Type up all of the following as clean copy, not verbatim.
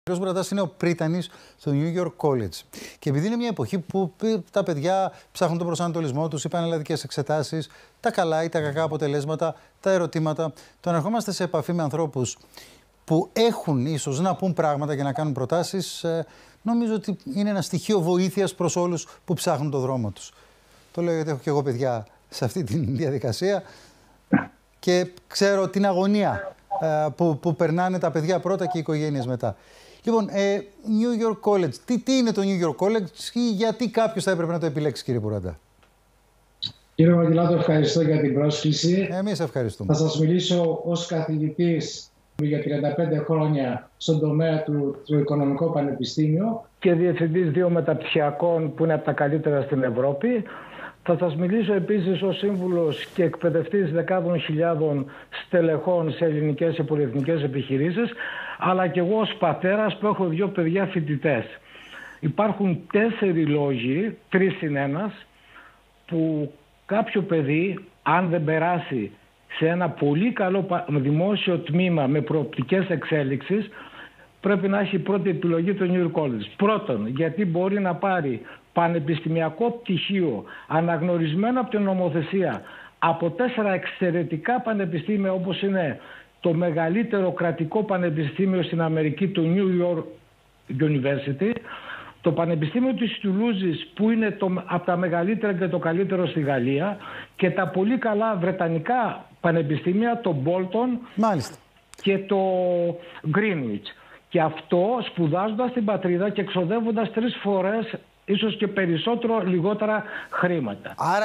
Ο κ. Μπουρατάς είναι ο πρίτανης στο New York College. Και επειδή είναι μια εποχή που τα παιδιά ψάχνουν τον προσανατολισμό τους, οι πανελλαδικές εξετάσεις, τα καλά ή τα κακά αποτελέσματα, τα ερωτήματα, το να ερχόμαστε σε επαφή με ανθρώπους που έχουν ίσως να πούν πράγματα και να κάνουν προτάσεις, νομίζω ότι είναι ένα στοιχείο βοήθειας προς όλους που ψάχνουν το δρόμο τους. Το λέω γιατί έχω και εγώ παιδιά σε αυτή τη διαδικασία και ξέρω την αγωνία που περνάνε τα παιδιά πρώτα και οι οικογένειες μετά. Λοιπόν, New York College. Τι είναι το New York College ή γιατί κάποιος θα έπρεπε να το επιλέξει, κύριε Μπουρατά? Κύριε Βαγγελάτο, ευχαριστώ για την πρόσκληση. Εμείς ευχαριστούμε. Θα σας μιλήσω ως καθηγητής για 35 χρόνια στον τομέα του Οικονομικό Πανεπιστήμιο και διευθυντής 2 μεταπτυχιακών που είναι από τα καλύτερα στην Ευρώπη. Θα σας μιλήσω επίσης ως σύμβουλος και εκπαιδευτής δεκάδων χιλιάδων στελεχών σε ελληνικές και πολυεθνικές επιχειρήσεις, αλλά και εγώ ως πατέρας που έχω 2 παιδιά φοιτητές. Υπάρχουν 4 λόγοι, 3 συν 1, που κάποιο παιδί, αν δεν περάσει σε ένα πολύ καλό δημόσιο τμήμα με προοπτικές εξέλιξης, πρέπει να έχει πρώτη επιλογή το New York College. Πρώτον, γιατί μπορεί να πάρει πανεπιστημιακό πτυχίο αναγνωρισμένο από την νομοθεσία από 4 εξαιρετικά πανεπιστήμια, όπως είναι το μεγαλύτερο κρατικό πανεπιστήμιο στην Αμερική, το New York University, το Πανεπιστήμιο της Τουλούζης που είναι από τα μεγαλύτερα και το καλύτερο στη Γαλλία, και τα πολύ καλά βρετανικά πανεπιστήμια, το Bolton και το Greenwich. Και αυτό σπουδάζοντας στην πατρίδα και εξοδεύοντας 3 φορές ίσως και περισσότερο λιγότερα χρήματα. Άρα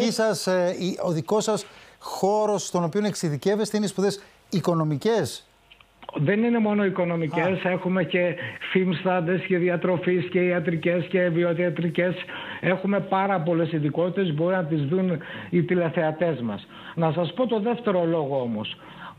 ο δικός σας χώρος στον οποίο εξειδικεύεστε είναι σπουδές οικονομικές? Δεν είναι μόνο οικονομικές, έχουμε και φιμστάντες και διατροφής και ιατρικές και βιοιατρικές. Έχουμε πάρα πολλές ειδικότητες, μπορεί να τις δουν οι τηλεθεατές μας. Να σας πω το δεύτερο λόγο όμως.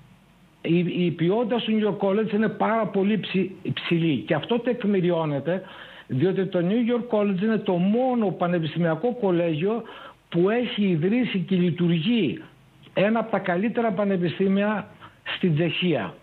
Η ποιότητα του New York College είναι πάρα πολύ υψηλή και αυτό τεκμηριώνεται διότι το New York College είναι το μόνο πανεπιστημιακό κολέγιο που έχει ιδρύσει και λειτουργεί ένα από τα καλύτερα πανεπιστήμια στην Τσεχία.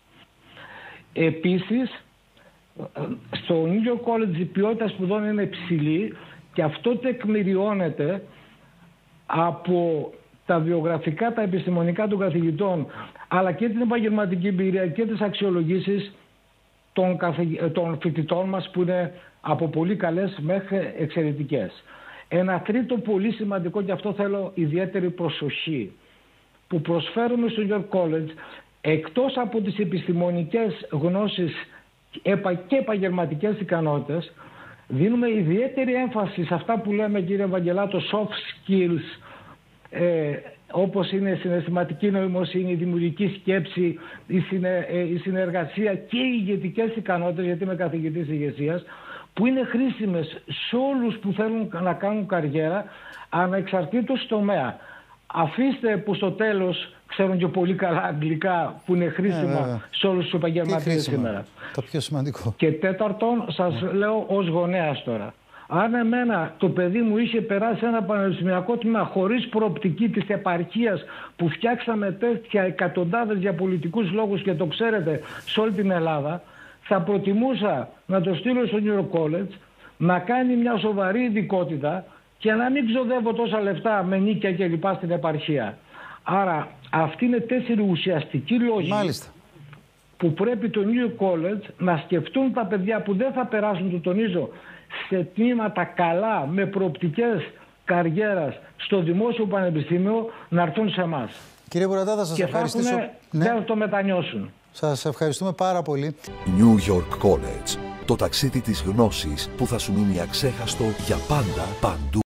Επίσης, στο New York College η ποιότητα σπουδών είναι υψηλή και αυτό τεκμηριώνεται από τα βιογραφικά, τα επιστημονικά των καθηγητών, αλλά και την επαγγελματική εμπειρία και τις αξιολογήσεις των φοιτητών μας που είναι από πολύ καλές μέχρι εξαιρετικές. Ένα τρίτο πολύ σημαντικό, και αυτό θέλω ιδιαίτερη προσοχή, που προσφέρουμε στο New York College, εκτός από τις επιστημονικές γνώσεις και επαγγελματικές ικανότητες, δίνουμε ιδιαίτερη έμφαση σε αυτά που λέμε, κύριε Βαγγελάτο, soft skills, όπως είναι η συναισθηματική νοημοσύνη, η δημιουργική σκέψη, η συνεργασία και οι ηγετικές ικανότητες, γιατί είμαι καθηγητής ηγεσίας, που είναι χρήσιμες σε όλους που θέλουν να κάνουν καριέρα ανεξαρτήτως τομέα. Αφήστε που στο τέλος ξέρουν και πολύ καλά αγγλικά που είναι χρήσιμα σε όλους τους επαγγελματίες σήμερα. Το πιο σημαντικό. Και τέταρτον, σας λέω ως γονέας τώρα. Αν εμένα το παιδί μου είχε περάσει ένα πανεπιστημιακό τμήμα χωρίς προοπτική της επαρχίας που φτιάξαμε τέτοια εκατοντάδες για πολιτικούς λόγους και το ξέρετε σε όλη την Ελλάδα, θα προτιμούσα να το στείλω στο New York College, να κάνει μια σοβαρή ειδικότητα και να μην ξοδεύω τόσα λεφτά με νίκια και λοιπά στην επαρχία. Άρα αυτοί είναι 4 ουσιαστικοί λόγοι που πρέπει το New York College να σκεφτούν τα παιδιά που δεν θα περάσουν, το τονίζω, σε τμήματα καλά με προοπτικές καριέρας στο δημόσιο πανεπιστήμιο, να έρθουν σε εμάς. Κύριε Μπουρατά, θα σας ευχαριστήσω. Δεν θα το μετανιώσουν. Σας ευχαριστούμε πάρα πολύ. New York College. Το ταξίδι της γνώσης που θα σου μείνει αξέχαστο για πάντα, παντού.